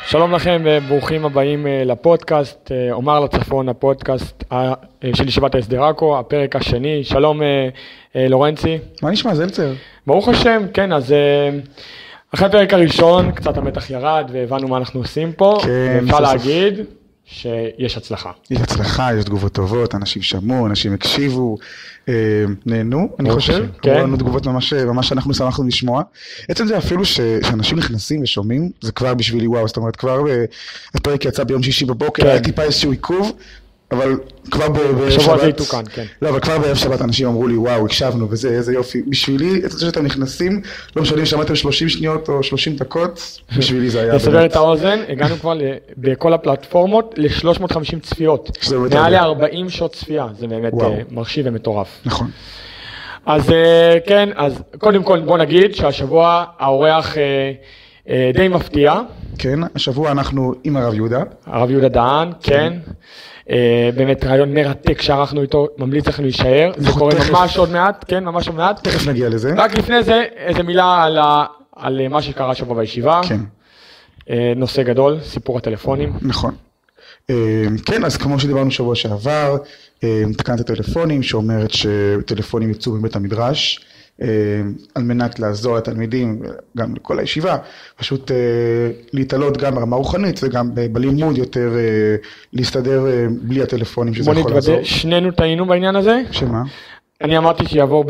שלום לכם וברוכים הבאים לפודקאסט, אומר לצפון, הפודקאסט של ישיבת ההסדר עכו, הפרק השני. שלום לורנצי. מה נשמע, זלצר? ברוך השם, כן, אז אחרי הפרק הראשון קצת המתח ירד והבנו מה אנחנו עושים פה, כן, ואפשר להגיד שיש הצלחה. יש הצלחה, יש תגובות טובות, אנשים שמעו, אנשים הקשיבו, נהנו, אני חושב. כן. קראנו תגובות ממש אנחנו שמחנו לשמוע. עצם זה אפילו שאנשים נכנסים ושומעים, זה כבר בשבילי וואו, זאת אומרת, כבר הפרק יצא ביום שישי בבוקר, היה טיפה איזשהו עיכוב, אבל כבר בשבוע זה יתוקן, כן. לא, אבל כבר בערב שבת אנשים אמרו לי, וואו, הקשבנו וזה, איזה יופי. בשבילי, את זה שאתם נכנסים, לא משנה אם שמעתם 30 שניות או 30 דקות, בשבילי זה היה באמת. לסבר את האוזן, הגענו כבר בכל הפלטפורמות ל-350 צפיות. מעל ל-40 שעות צפייה, זה באמת מרשים ומטורף. נכון. אז כן, אז קודם כל בוא נגיד שהשבוע האורח די מפתיע. כן, השבוע אנחנו עם הרב יהודה. הרב יהודה דהן, כן. באמת רעיון מרתק שערכנו איתו, ממליץ לכם להישאר, זה קורה ממש עוד מעט, כן, ממש עוד מעט. תכף נגיע לזה. רק לפני זה, איזה מילה על מה שקרה שבוע בישיבה. כן. נושא גדול, סיפור הטלפונים. נכון. כן, אז כמו שדיברנו שבוע שעבר, תקנת הטלפונים שאומרת שטלפונים יצאו מבית המדרש, על מנת לעזור לתלמידים, גם לכל הישיבה, פשוט להתעלות גם ברמה רוחנית וגם בלימוד יותר להסתדר בלי הטלפונים שזה יכול לעזור. בוא נתוודא, שנינו טעינו בעניין הזה. שמה? אני אמרתי שיעבור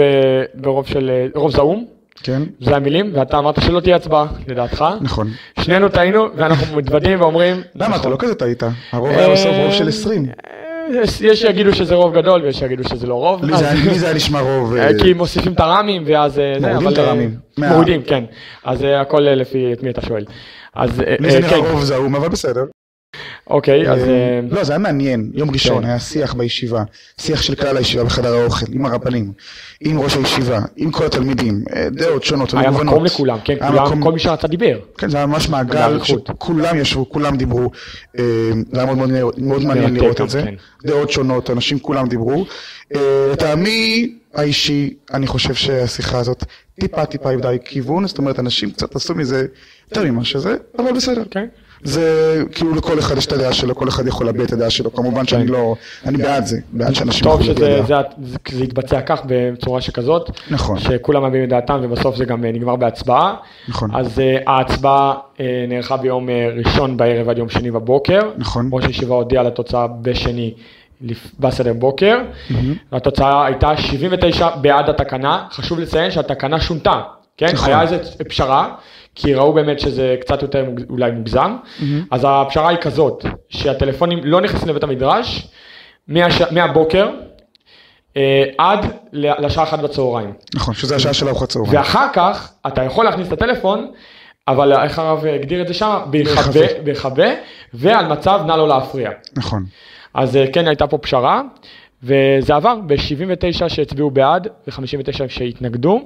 ברוב זעום. כן. זה המילים, ואתה אמרת שלא תהיה הצבעה, לדעתך. נכון. שנינו טעינו ואנחנו מתוודים ואומרים... למה? אתה לא כזה טעית. הרוב היה בסוף רוב של 20. יש שיגידו שזה רוב גדול ויש שיגידו שזה לא רוב. לי זה היה נשמע רוב... כי מוסיפים את הרמים ואז... מורידים את הרמים. מורידים, כן. אז הכל לפי את מי אתה שואל. לי זה נראה רוב זעום, אבל בסדר. אוקיי, אז... לא, זה היה מעניין. יום ראשון היה שיח בישיבה, שיח של כלל הישיבה בחדר האוכל, עם הרבנים, עם ראש הישיבה, עם כל התלמידים, דעות שונות. היה מקום לכולם, כן, כל מי שרצה דיבר. כן, זה היה ממש מעגל שכולם ישבו, כולם דיברו, זה היה מאוד מעניין לראות את זה. דעות שונות, אנשים כולם דיברו. לטעמי האישי, אני חושב שהשיחה הזאת טיפה איבדה כיוון, זאת אומרת, אנשים קצת עשו מזה יותר ממה שזה, אבל בסדר. זה כאילו לכל אחד יש את הדעה שלו, כל אחד יכול להביע את הדעה שלו, כמובן שאני לא, אני בעד זה, בעד שאנשים טוב שזה יתבצע כך בצורה שכזאת, נכון. שכולם מביעים את דעתם ובסוף זה גם נגמר בהצבעה, נכון. אז ההצבעה נערכה ביום ראשון בערב עד יום שני בבוקר, נכון. ראש הישיבה הודיע לתוצאה בשני בסדר בוקר, והתוצאה הייתה 79 בעד התקנה, חשוב לציין שהתקנה שונתה, כן? היה איזו פשרה, כי ראו באמת שזה קצת יותר אולי מוגזם, אז הפשרה היא כזאת, שהטלפונים לא נכנסים לבית המדרש, מהבוקר עד לשעה 1 בצהריים. נכון, שזה השעה של ארוחת צהריים. ואחר כך אתה יכול להכניס את הטלפון, אבל איך הרב הגדיר את זה שם? בהיחבא, ועל מצב נא לא להפריע. נכון. אז כן הייתה פה פשרה, וזה עבר ב-79 שהצביעו בעד, ו-59 שהתנגדו,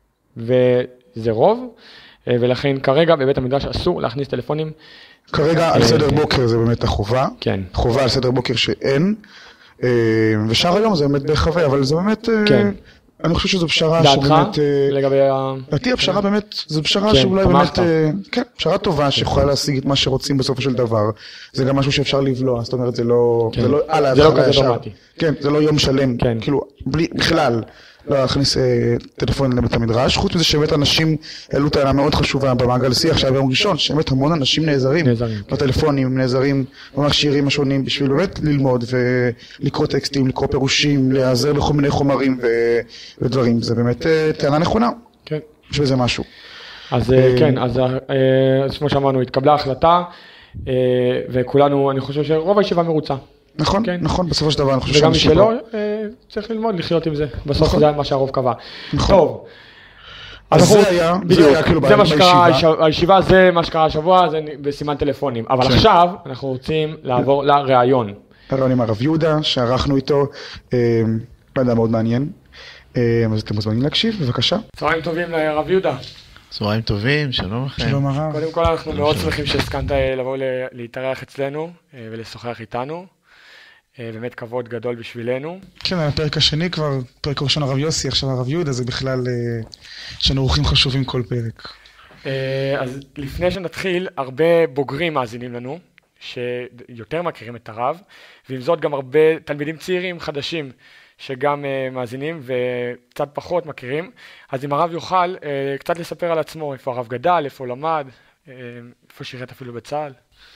וזה רוב. ולכן כרגע בבית המדרש אסור להכניס טלפונים. כרגע על סדר בוקר זה באמת החובה. כן. חובה על סדר בוקר שאין. ושאר היום זה באמת בהיחבא, אבל זה באמת... כן. אני חושב שזו פשרה שבאמת... דעתך לגבי דעתי הפשרה באמת, זו פשרה שאולי באמת... כן, פשרה טובה שיכולה להשיג את מה שרוצים בסופו של דבר. זה גם משהו שאפשר לבלוע, זאת אומרת זה לא... זה לא כזה דרמטי. כן, זה לא יום שלם. כאילו, בכלל. לא להכניס טלפון לבית המדרש, חוץ מזה שבאמת אנשים העלו טענה מאוד חשובה במעגל שיח שהיה ביום ראשון, שבאמת המון אנשים נעזרים בטלפונים, נעזרים במכשירים השונים בשביל באמת ללמוד ולקרוא טקסטים, לקרוא פירושים, להיעזר בכל מיני חומרים ודברים, זה באמת טענה נכונה, יש בזה משהו. אז כן, אז כמו שאמרנו, התקבלה החלטה וכולנו, אני חושב שרוב הישיבה מרוצה. נכון, נכון, בסופו של דבר אני חושב וגם מי שלא, צריך ללמוד לחיות עם זה, בסוף זה מה שהרוב קבע. טוב, אז זה היה כאילו בישיבה. הישיבה זה מה שקרה השבוע, זה בסימן טלפונים, אבל עכשיו אנחנו רוצים לעבור לראיון. ראיון עם הרב יהודה, שערכנו איתו, ועדה מאוד מעניין, אז אתם מוזמנים להקשיב, בבקשה. צהריים טובים לרב יהודה. צהריים טובים, שלום לכם. שלום הרב. קודם כל אנחנו מאוד שמחים שהסכמת לבוא להתארח אצלנו ולשוחח איתנו. באמת כבוד גדול בשבילנו. כן, הפרק השני כבר, פרק ראשון הרב יוסי, עכשיו הרב יהודה, זה בכלל, יש לנו אורחים חשובים כל פרק. אז לפני שנתחיל, הרבה בוגרים מאזינים לנו, שיותר מכירים את הרב, ועם זאת גם הרבה תלמידים צעירים חדשים, שגם מאזינים וקצת פחות מכירים. אז אם הרב יוכל קצת לספר על עצמו, איפה הרב גדל, איפה למד, איפה שירת אפילו בצה"ל.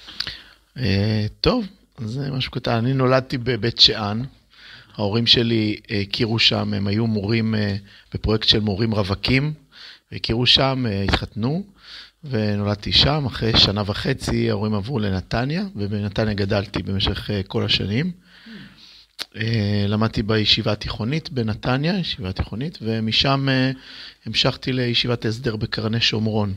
טוב, זה משהו קטן. אני נולדתי בבית שאן. ההורים שלי הכירו שם, הם היו מורים בפרויקט של מורים רווקים, הכירו שם, התחתנו, ונולדתי שם. אחרי 1.5 שנה ההורים עברו לנתניה, ובנתניה גדלתי במשך כל השנים. למדתי בישיבה התיכונית בנתניה, ישיבה תיכונית, ומשם המשכתי לישיבת הסדר בקרני שומרון.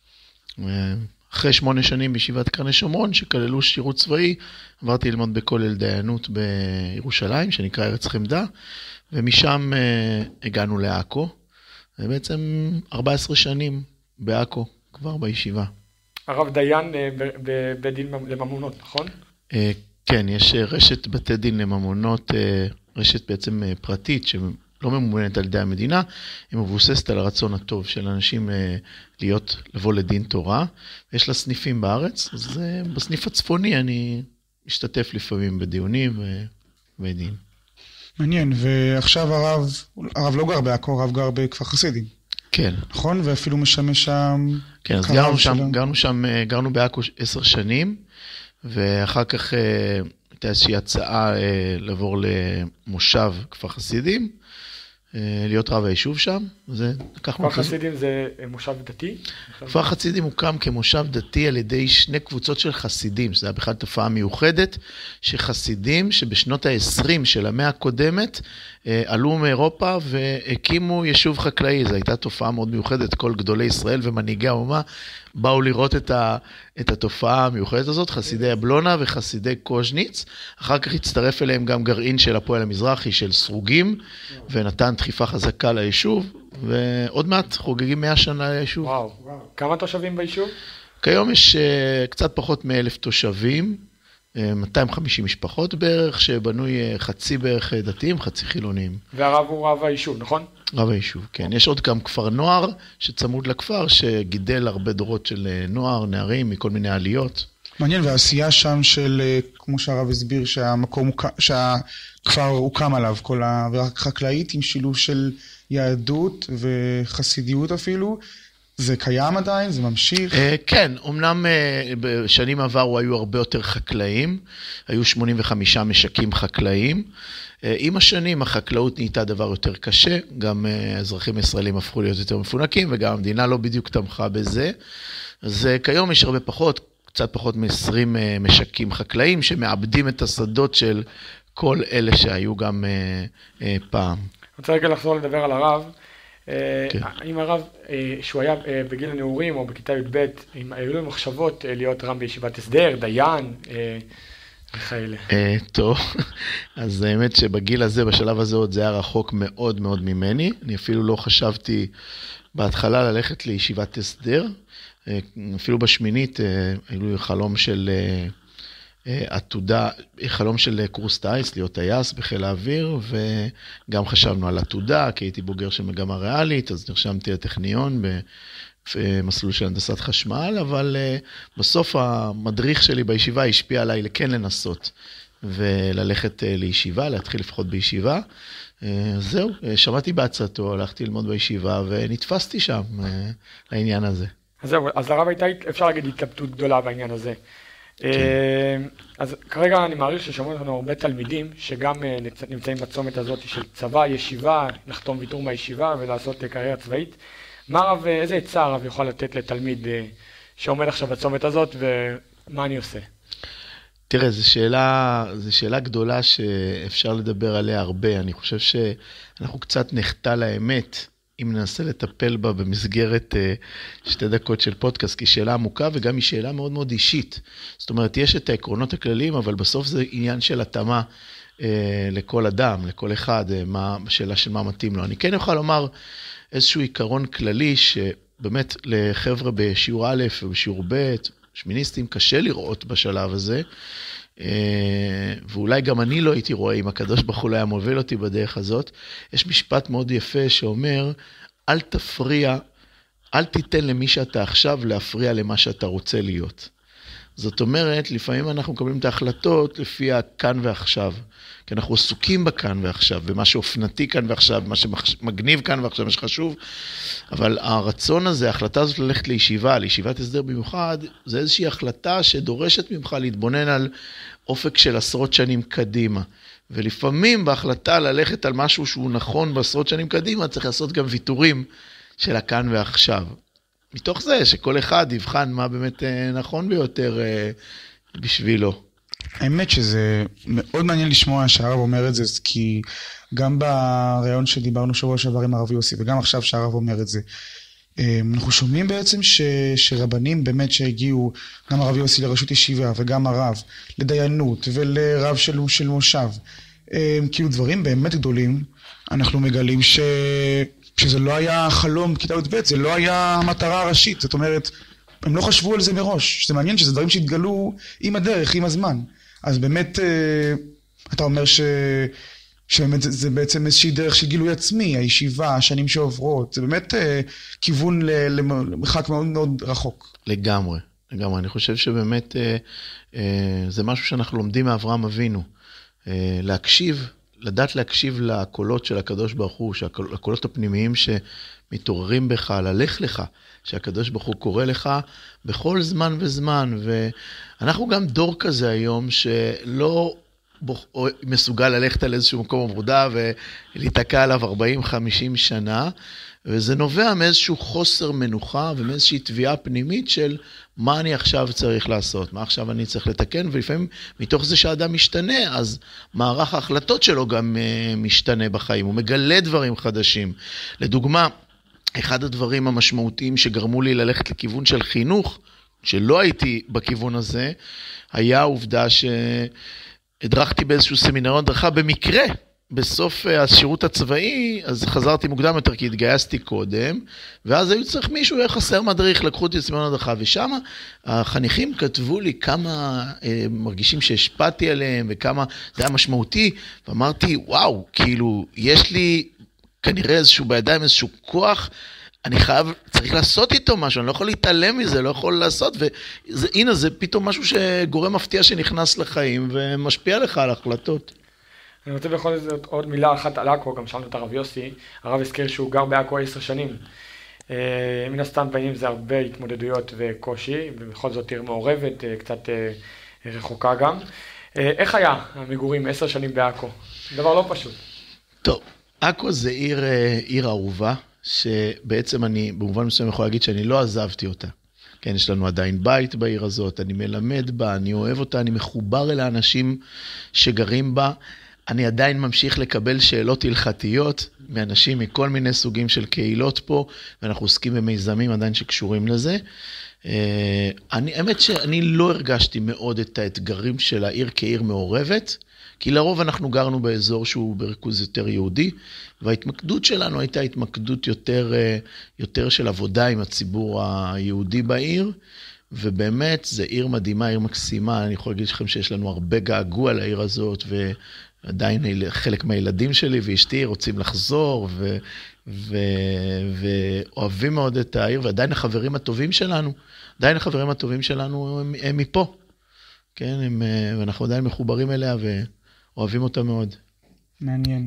אחרי 8 שנים בישיבת קרני שומרון, שכללו שירות צבאי, עברתי ללמוד בכולל דיינות בירושלים, שנקרא ארץ חמדה, ומשם הגענו לעכו, ובעצם 14 שנים בעכו, כבר בישיבה. הרב דיין בבית דין לממונות, נכון? כן, יש רשת בתי דין לממונות, רשת בעצם פרטית, שלא ממומנת על ידי המדינה, היא מבוססת על הרצון הטוב של אנשים לבוא לדין תורה. יש לה סניפים בארץ, אז בסניף הצפוני אני משתתף לפעמים בדיונים ובדין. מעניין, ועכשיו הרב לא גר בעכו, הרב גר בכפר חסידים. כן. נכון? ואפילו משמש שם... כן, אז גרנו בעכו 10 שנים, ואחר כך הייתה איזושהי הצעה לעבור למושב כפר חסידים, להיות רב היישוב שם. כפר חסידים זה מושב דתי? כפר חסידים הוקם כמושב דתי על ידי 2 קבוצות של חסידים, שזה היה בכלל תופעה מיוחדת, שחסידים שבשנות ה-20 של המאה הקודמת, עלו מאירופה והקימו יישוב חקלאי. זו הייתה תופעה מאוד מיוחדת, כל גדולי ישראל ומנהיגי האומה באו לראות את התופעה המיוחדת הזאת, חסידי אבלונה וחסידי קוז'ניץ. אחר כך הצטרף אליהם גם גרעין של הפועל המזרחי, של סרוגים, ונתן דחיפה חזקה ליישוב, ועוד מעט חוגגים 100 שנה ליישוב. וואו. כמה תושבים ביישוב? כיום יש קצת פחות מ1,000 תושבים, 250 משפחות בערך, שבנוי חצי בערך דתיים, חצי חילוניים. והרב הוא רב היישוב, נכון? רב היישוב, כן. יש עוד גם כפר נוער שצמוד לכפר, שגידל הרבה דורות של נוער, נערים, מכל מיני עליות. מעניין, והעשייה שם של, כמו שהרב הסביר, שהכפר הוקם עליו, כל החקלאית עם שילוב של יהדות וחסידיות אפילו, זה קיים עדיין? זה ממשיך? כן, אמנם בשנים עברו היו הרבה יותר חקלאים, היו 85 משקים חקלאיים. עם השנים החקלאות נהייתה דבר יותר קשה, גם אזרחים ישראלים הפכו להיות יותר מפונקים, וגם המדינה לא בדיוק תמכה בזה. אז כיום יש הרבה פחות, קצת פחות מ-20 משקים חקלאים, שמאבדים את השדות של כל אלה שהיו גם פעם. אני רוצה רגע לחזור לדבר על הרב. אם הרב, שהוא היה בגיל הנעורים או בכיתה י"ב, אם היו לו מחשבות להיות רב בישיבת הסדר, דיין, וכאלה. טוב, אז האמת שבגיל הזה, בשלב הזה עוד זה היה רחוק מאוד מאוד ממני. אני אפילו לא חשבתי בהתחלה ללכת לישיבת הסדר. אפילו בשמינית, היו לי חלום של עתודה, חלום של קורס טייס, להיות טייס בחיל האוויר, וגם חשבנו על עתודה, כי הייתי בוגר של מגמה ריאלית, אז נרשמתי לטכניון במסלול של הנדסת חשמל, אבל בסוף המדריך שלי בישיבה השפיע עליי כן לנסות, וללכת לישיבה, להתחיל לפחות בישיבה. זהו, שמעתי בהצעתו, הלכתי ללמוד בישיבה, ונתפסתי שם לעניין הזה. אז זהו, אז לרב הייתה, אפשר להגיד, התלבטות גדולה בעניין הזה. אז כרגע אני מעריך ששמעו לנו הרבה תלמידים שגם נמצאים בצומת הזאת של צבא, ישיבה, לחתום ויתור מהישיבה ולעשות קריירה צבאית. מה הרב, איזה עצה הרב יכול לתת לתלמיד שעומד עכשיו בצומת הזאת ומה אני עושה? תראה, זו שאלה גדולה שאפשר לדבר עליה הרבה. אני חושב שאנחנו קצת נחטא לאמת אם ננסה לטפל בה במסגרת 2 דקות של פודקאסט, כי שאלה עמוקה וגם היא שאלה מאוד מאוד אישית. זאת אומרת, יש את העקרונות הכלליים, אבל בסוף זה עניין של התאמה לכל אדם, לכל אחד, שאלה של מה מתאים לו. אני כן יכול לומר איזשהו עיקרון כללי, שבאמת לחבר'ה בשיעור א' ובשיעור ב', שמיניסטים, קשה לראות בשלב הזה, ואולי גם אני לא הייתי רואה אם הקדוש ברוך הוא לא היה מוביל אותי בדרך הזאת. יש משפט מאוד יפה שאומר, אל תפריע אל תיתן למי שאתה עכשיו להפריע למה שאתה רוצה להיות. זאת אומרת, לפעמים אנחנו מקבלים את ההחלטות לפי הכאן ועכשיו. כי אנחנו עסוקים בכאן ועכשיו, ומה שאופנתי כאן ועכשיו, מה שמגניב כאן ועכשיו, מה שחשוב. אבל הרצון הזה, ההחלטה הזאת ללכת לישיבת הסדר במיוחד, זה איזושהי החלטה שדורשת ממך להתבונן על אופק של עשרות שנים קדימה. ולפעמים בהחלטה ללכת על משהו שהוא נכון בעשרות שנים קדימה, צריך לעשות גם ויתורים של הכאן ועכשיו. מתוך זה שכל אחד יבחן מה באמת נכון ביותר בשבילו. האמת שזה מאוד מעניין לשמוע שהרב אומר את זה, כי גם בראיון שדיברנו שבוע שעבר עם הרב יוסי, וגם עכשיו שהרב אומר את זה, אנחנו שומעים בעצם שרבנים באמת שהגיעו, גם הרב יוסי לרשות ישיבה, וגם הרב לדיינות ולרב של מושב, כאילו דברים באמת גדולים, אנחנו מגלים שזה לא היה חלום כיתה י"ב, זה לא היה המטרה הראשית, זאת אומרת, הם לא חשבו על זה מראש, שזה מעניין שזה דברים שהתגלו עם הדרך, עם הזמן. אז באמת, אתה אומר שבאמת זה בעצם איזושהי דרך של גילוי עצמי, הישיבה, השנים שעוברות, זה באמת כיוון למרחק מאוד מאוד רחוק. לגמרי. אני חושב שבאמת זה משהו שאנחנו לומדים מאברהם אבינו, לדעת להקשיב לקולות של הקדוש ברוך הוא, הקולות הפנימיים שמתעוררים בך, ללך לך, שהקדוש ברוך הוא קורא לך בכל זמן וזמן, ואנחנו גם דור כזה היום שלא מסוגל ללכת על איזשהו מקום עבודה ולהיתקע עליו 40-50 שנה, וזה נובע מאיזשהו חוסר מנוחה ומאיזושהי תביעה פנימית של מה אני עכשיו צריך לעשות, מה עכשיו אני צריך לתקן, ולפעמים מתוך זה שהאדם משתנה, אז מערך ההחלטות שלו גם משתנה בחיים, הוא מגלה דברים חדשים. לדוגמה, אחד הדברים המשמעותיים שגרמו לי ללכת לכיוון של חינוך, שלא הייתי בכיוון הזה, היה העובדה שהדרכתי באיזשהו סמינריון הדרכה במקרה, בסוף השירות הצבאי, אז חזרתי מוקדם יותר כי התגייסתי קודם, ואז היו צריך מישהו, היה חסר מדריך, לקחו אותי לסמינריון הדרכה, ושם החניכים כתבו לי כמה מרגישים שהשפעתי עליהם, וכמה זה היה משמעותי, ואמרתי, וואו, כאילו, יש לי כנראה איזשהו בידיים, איזשהו כוח, אני צריך לעשות איתו משהו, אני לא יכול להתעלם מזה, לא יכול לעשות, והנה זה פתאום משהו שגורם מפתיע שנכנס לחיים, ומשפיע לך על ההחלטות. אני רוצה בכל זאת עוד מילה אחת על עכו, גם שאלנו את הרב יוסי, הרב הזכיר שהוא גר בעכו 10 שנים. מן הסתם פעמים זה הרבה התמודדויות וקושי, ובכל זאת עיר מעורבת, קצת רחוקה גם. איך היה המגורים 10 שנים בעכו? דבר לא פשוט. טוב, עכו זה עיר אהובה, שבעצם אני במובן מסוים יכול להגיד שאני לא עזבתי אותה. כן, יש לנו עדיין בית בעיר הזאת, אני מלמד בה, אני אוהב אותה, אני מחובר אל האנשים שגרים בה, אני עדיין ממשיך לקבל שאלות הלכתיות מאנשים מכל מיני סוגים של קהילות פה, ואנחנו עוסקים במיזמים עדיין שקשורים לזה. האמת שאני לא הרגשתי מאוד את האתגרים של העיר כעיר מעורבת, כי לרוב אנחנו גרנו באזור שהוא בריכוז יותר יהודי, וההתמקדות שלנו הייתה התמקדות יותר של עבודה עם הציבור היהודי בעיר, ובאמת זה עיר מדהימה, עיר מקסימה, אני יכול להגיד לכם שיש לנו הרבה געגוע לעיר הזאת, ועדיין חלק מהילדים שלי ואשתי רוצים לחזור, ואוהבים מאוד את העיר, ועדיין החברים הטובים שלנו, הם מפה, כן, ואנחנו עדיין מחוברים אליה ואוהבים אותה מאוד. מעניין.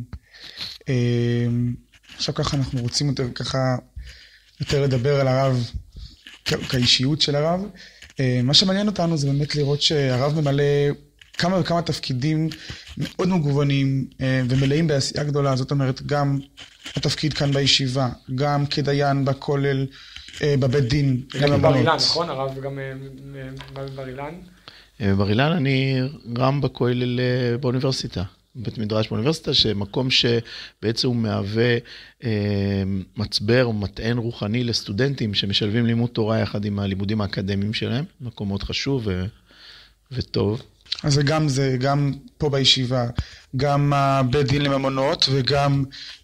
עכשיו ככה אנחנו רוצים יותר לדבר על הרב, כאישיות של הרב. מה שמעניין אותנו זה באמת לראות שהרב ממלא כמה וכמה תפקידים מאוד מגוונים ומלאים בעשייה גדולה, זאת אומרת גם התפקיד כאן בישיבה, גם כדיין בכולל, בבית דין. גם בר אילן, נכון? הרב גם בר אילן? בר אילן אני רם בכולל באוניברסיטה, בית מדרש באוניברסיטה, שמקום שבעצם הוא מהווה מצבר או מטען רוחני לסטודנטים שמשלבים לימוד תורה יחד עם הלימודים האקדמיים שלהם, מקום מאוד חשוב וטוב. אז זה גם פה בישיבה, גם בית דין לממונות וגם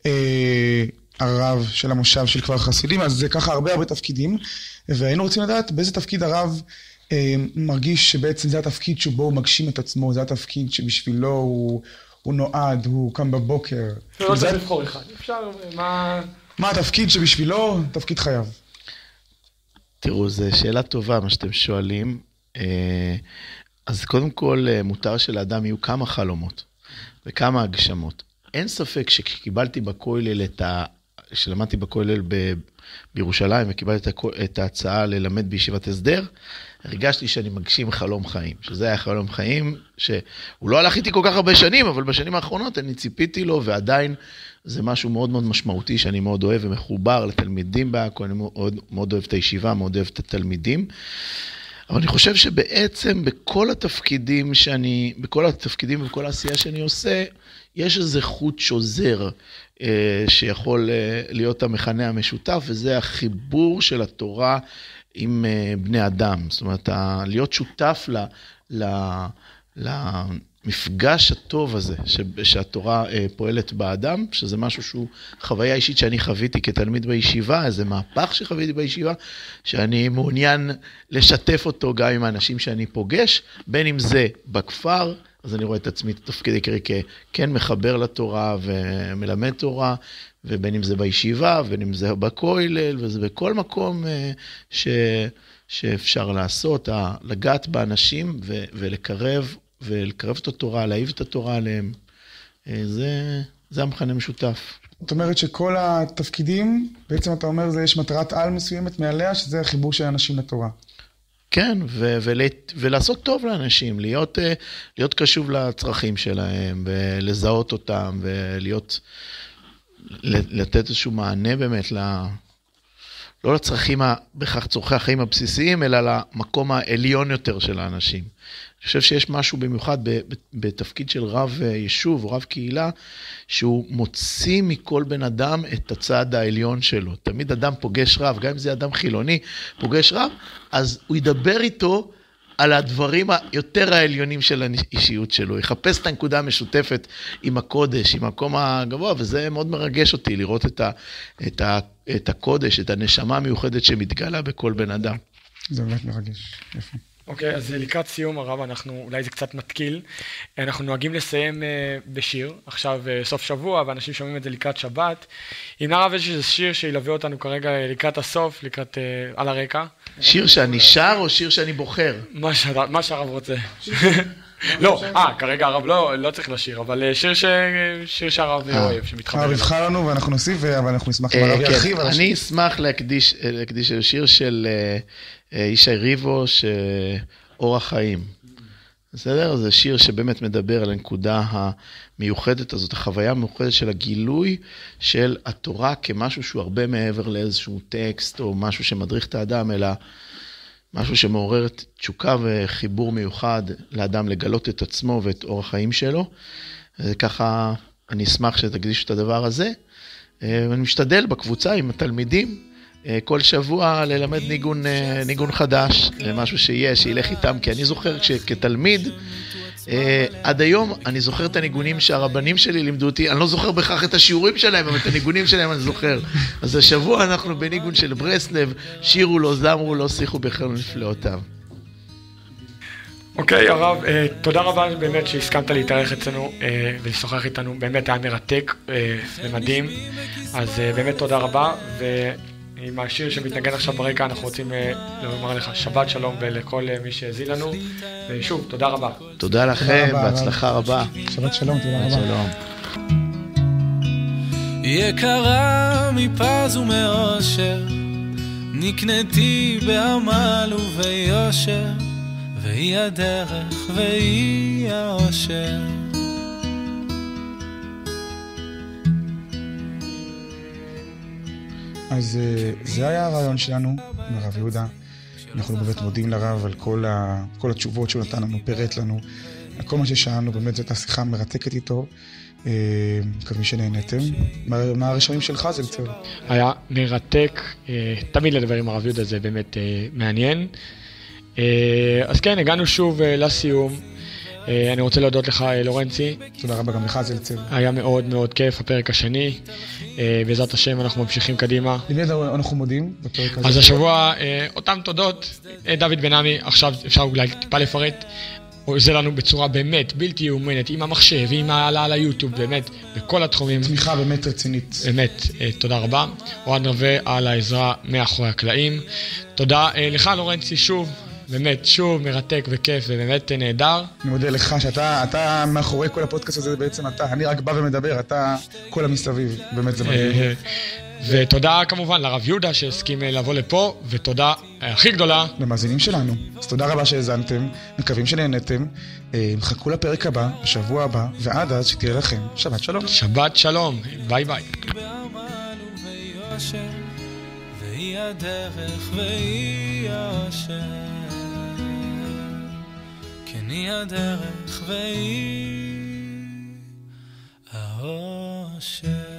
הרב של המושב של כפר חסידים, אז זה ככה הרבה תפקידים, והיינו רוצים לדעת באיזה תפקיד הרב מרגיש שבעצם זה התפקיד שבו הוא מגשים את עצמו, זה התפקיד שבשבילו הוא נועד, הוא קם בבוקר. לא צריך לבחור אחד, אפשר, מה התפקיד שבשבילו? תפקיד חייו. תראו, זו שאלה טובה מה שאתם שואלים. אז קודם כל, מותר שלאדם יהיו כמה חלומות וכמה הגשמות. אין ספק שכשקיבלתי בכולל כשלמדתי בכולל בירושלים וקיבלתי את ההצעה ללמד בישיבת הסדר, הרגשתי שאני מגשים חלום חיים, שזה היה חלום חיים שהוא לא הלך איתי כל כך הרבה שנים, אבל בשנים האחרונות אני ציפיתי לו, ועדיין זה משהו מאוד מאוד משמעותי שאני מאוד אוהב ומחובר לתלמידים בעכו, אני מאוד אוהב את הישיבה, מאוד אוהב את התלמידים, אבל אני חושב שבעצם בכל התפקידים ובכל העשייה שאני עושה, יש איזה חוט שוזר שיכול להיות המכנה המשותף, וזה החיבור של התורה עם בני אדם. זאת אומרת, להיות שותף למפגש הטוב הזה שהתורה פועלת באדם, שזה משהו שהוא חוויה אישית שאני חוויתי כתלמיד בישיבה, איזה מהפך שחוויתי בישיבה, שאני מעוניין לשתף אותו גם עם האנשים שאני פוגש, בין אם זה בכפר, אז אני רואה את עצמי תפקיד עיקרי כן מחבר לתורה ומלמד תורה, ובין אם זה בישיבה, ובין אם זה בכולל, וזה בכל מקום שאפשר לעשות, לגעת באנשים ולקרב את התורה, להעיב את התורה עליהם. זה המכנה משותף. זאת אומרת שכל התפקידים, בעצם אתה אומר, יש מטרת על מסוימת מעליה, שזה החיבור של אנשים לתורה. כן, ולעשות טוב לאנשים, להיות קשוב לצרכים שלהם, ולזהות אותם, לתת איזשהו מענה באמת, לא לצרכים, בכך צורכי החיים הבסיסיים, אלא למקום העליון יותר של האנשים. אני חושב שיש משהו במיוחד בתפקיד של רב יישוב או רב קהילה, שהוא מוציא מכל בן אדם את הצד העליון שלו. תמיד אדם פוגש רב, גם אם זה אדם חילוני, פוגש רב, אז הוא ידבר איתו על הדברים היותר העליונים של האישיות שלו, יחפש את הנקודה המשותפת עם הקודש, עם המקום הגבוה, וזה מאוד מרגש אותי לראות את הקודש, את הנשמה המיוחדת שמתגלה בכל בן אדם. זה באמת מרגש, יפה. אוקיי, אז לקראת סיום הרב, אולי זה קצת מתקיל, אנחנו נוהגים לסיים בשיר, עכשיו סוף שבוע, ואנשים שומעים את זה לקראת שבת. אם הרב יש איזה שיר שילווה אותנו כרגע לקראת הסוף, על הרקע. שיר שאני שר או שיר שאני בוחר? מה שהרב רוצה. לא, כרגע הרב לא צריך לשיר, אבל שיר שהרב אוהב, שמתחבר. הרב יבחר לנו ואנחנו נוסיף, אבל אנחנו נשמח אם הרב ירחיב. אני אשמח להקדיש שיר של ישי ריבו, אורח חיים. בסדר? זה שיר שבאמת מדבר על הנקודה המיוחדת הזאת, החוויה המיוחדת של הגילוי של התורה כמשהו שהוא הרבה מעבר לאיזשהו טקסט או משהו שמדריך את האדם, אלא משהו שמעורר תשוקה וחיבור מיוחד לאדם לגלות את עצמו ואת אורח החיים שלו. ככה אני אשמח שתקדישו את הדבר הזה. אני משתדל בקבוצה עם התלמידים, כל שבוע ללמד ניגון חדש, משהו שילך איתם, כי אני זוכר כתלמיד, עד היום אני זוכר את הניגונים שהרבנים שלי לימדו אותי, אני לא זוכר בכך את השיעורים שלהם, אבל את הניגונים שלהם אני זוכר. אז השבוע אנחנו בניגון של ברסלב, שירו לו, זמרו לו, שיחו בחלום נפלאותיו. אוקיי, הרב, תודה רבה באמת שהסכמת להתארח אצלנו ולשוחח איתנו, באמת היה מרתק ומדהים, אז באמת תודה רבה, עם השיר שמתנגן עכשיו ברקע אנחנו רוצים לומר לך שבת שלום ולכל מי שהזין לנו, ושוב תודה רבה. תודה לכם, בהצלחה רבה. שבת שלום, תודה רבה. שלום. יקרה מפז ומאושר, נקנתי בעמל וביושר, והיא הדרך והיא האושר. אז זה היה הרעיון שלנו עם הרב יהודה. אנחנו באמת מודים לרב על כל התשובות שהוא נתן לנו, פירט לנו, על כל מה ששאלנו, באמת זאת השיחה מרתקת איתו. מקווים שנהנתם. מה הרשמים שלך זלצר? היה מרתק, תמיד לדבר עם הרב יהודה זה באמת מעניין. אז כן, הגענו שוב לסיום. אני רוצה להודות לך לורנצי. תודה רבה גם לך זלצר. היה מאוד מאוד כיף הפרק השני. בעזרת השם אנחנו ממשיכים קדימה. למי אנחנו מודים בפרק הזה? אז השבוע אותם תודות. דוד בן עמי, עכשיו אפשר אולי טיפה לפרט. עוזר לנו בצורה באמת בלתי יאומנת, עם המחשב, עם העלה על היוטיוב, באמת, בכל התחומים. תמיכה באמת רצינית. באמת, תודה רבה. אוהד נווה על העזרה מאחורי הקלעים. תודה לך לורנצי שוב, באמת שוב מרתק וכיף ובאמת נהדר. אני מודה לך שאתה מאחורי כל הפודקאסט הזה בעצם אני רק בא ומדבר, אתה כל המסביב, באמת זה מדהים. ותודה כמובן לרב יהודה שהסכים לבוא לפה, ותודה הכי גדולה למאזינים שלנו. אז תודה רבה שהאזנתם, מקווים שנהנתם, מחכו לפרק הבא, בשבוע הבא, ועד אז שתהיה לכם שבת שלום. שבת שלום, ביי ביי. והיא הדרך והיא האשר, כן היא הדרך והיא האשר.